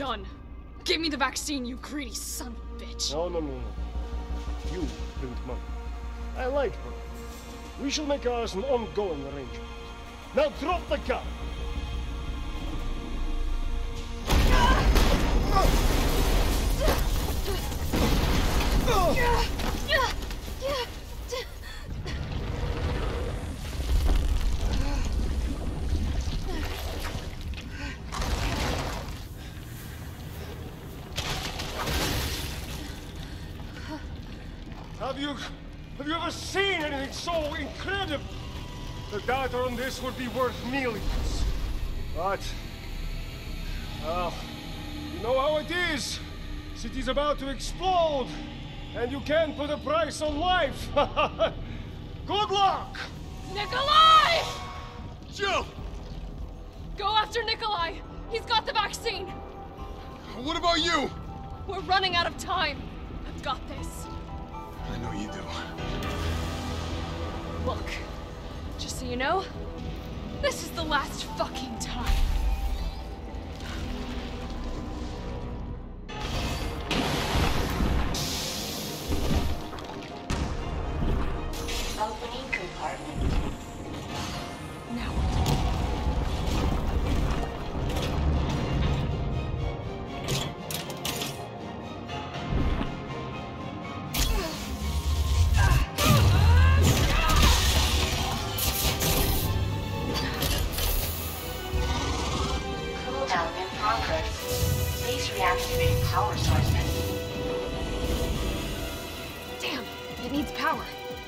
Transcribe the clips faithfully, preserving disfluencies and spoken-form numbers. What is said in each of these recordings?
done. Give me the vaccine, you greedy son of a bitch. No, no, no, no. You bring money. I like money. We shall make ours an ongoing arrangement. Now drop the gun! Have you... have you ever seen anything so incredible? The data on this would be worth millions. But... well, you know how it is. City's about to explode, and you can't put a price on life. Good luck! Nicholai! Jill! Go after Nicholai! He's got the vaccine! What about you? We're running out of time. I've got this. I know you do. Look, just so you know, this is the last fucking time. Opening compartment. Now. Cooldown in progress. Please reactivate power sources. Damn, it needs power.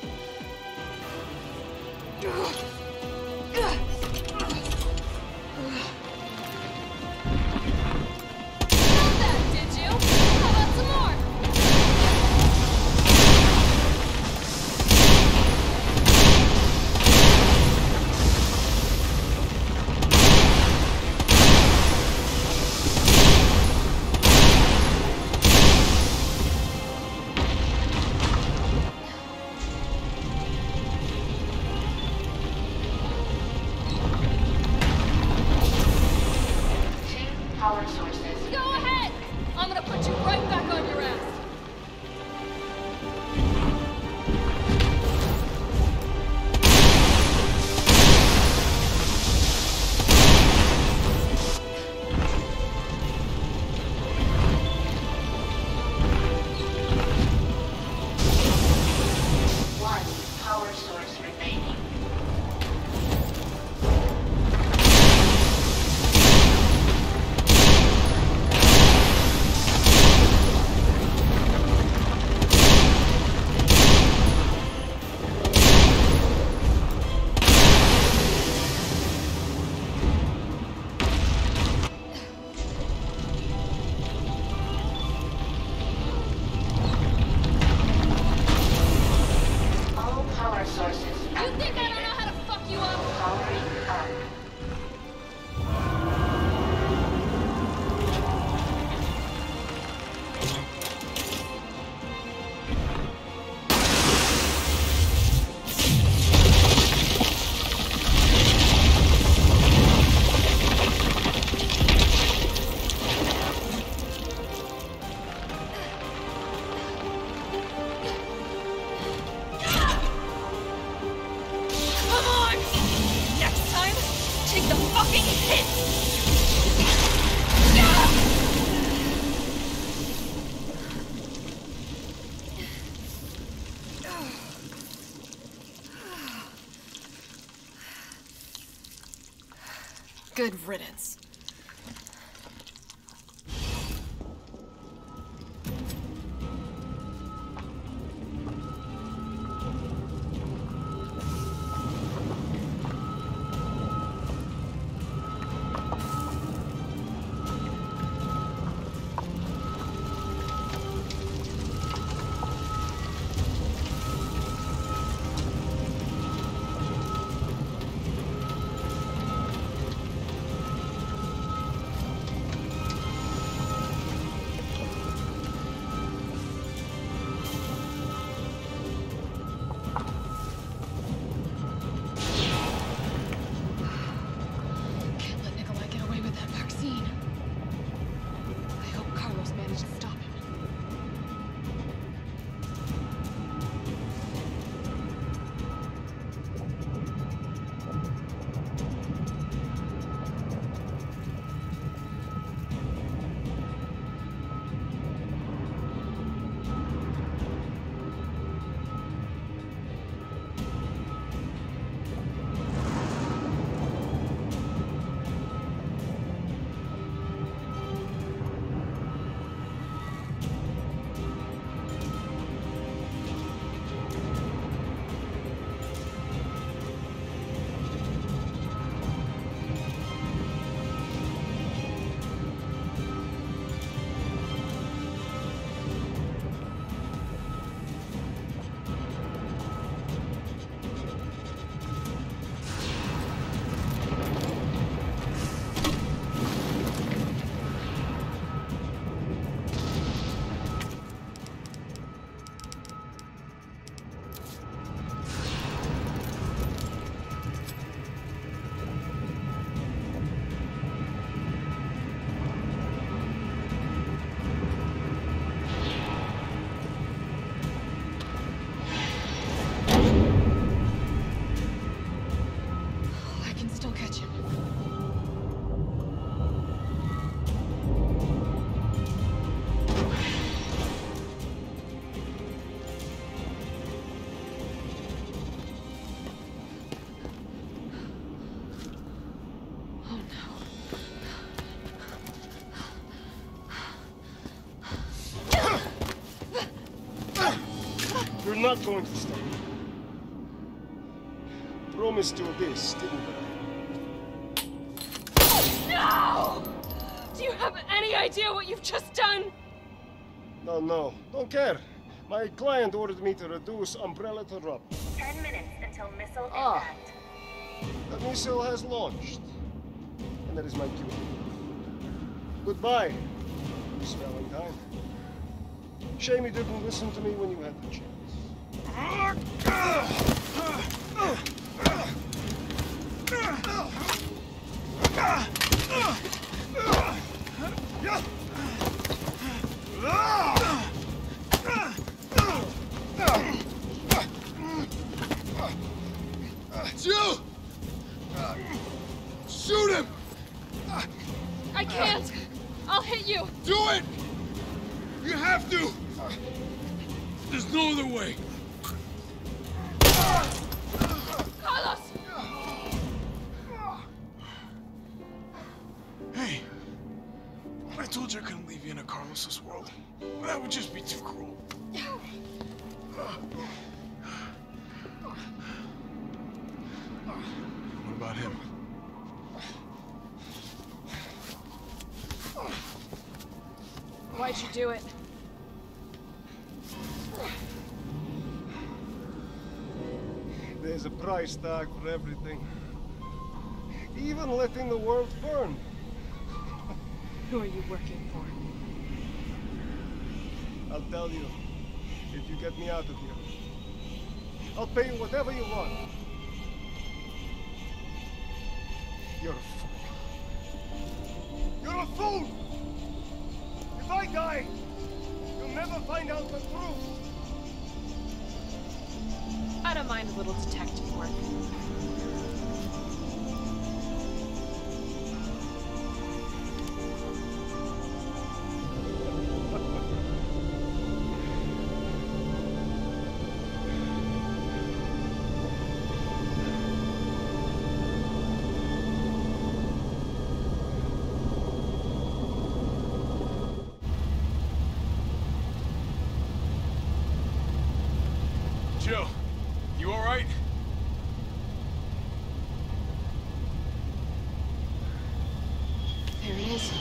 Good riddance. I'm not going to stop. Promised you this, didn't I? No! Do you have any idea what you've just done? No, no, don't care. My client ordered me to reduce Umbrella to rub. Ten minutes until missile Ah. impact. The missile has launched. And that is my cue. Goodbye, Miss Valentine. Shame you didn't listen to me when you had the chance. Jill! Shoot him! I can't! I'll hit you! Do it! You have to! There's no other way. Carlos! Hey, I told you I couldn't leave you in a Carlos's world. That would just be too cruel. What about him? Why'd you do it? There's a price tag for everything. Even letting the world burn. Who are you working for? I'll tell you, if you get me out of here. I'll pay you whatever you want. You're a fool. You're a fool! If I die, you'll never find out the truth. I don't mind a little detective work. Jill, you all right? There it is.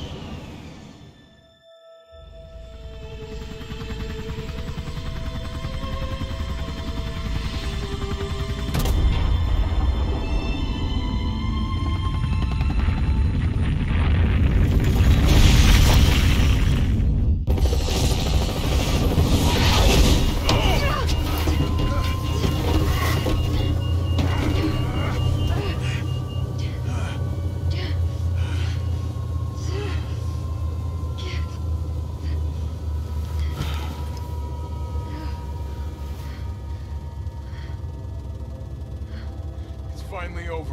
Finally over.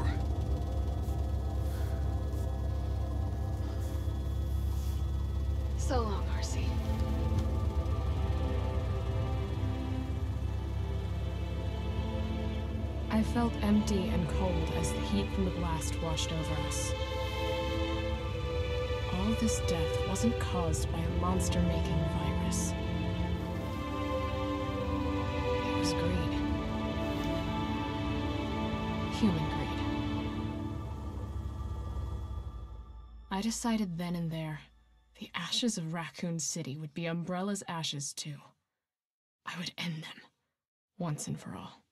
So long, R C. I felt empty and cold as the heat from the blast washed over us. All this death wasn't caused by a monster-making virus. It was greed. Human greed. I decided then and there, the ashes of Raccoon City would be Umbrella's ashes too. I would end them, once and for all.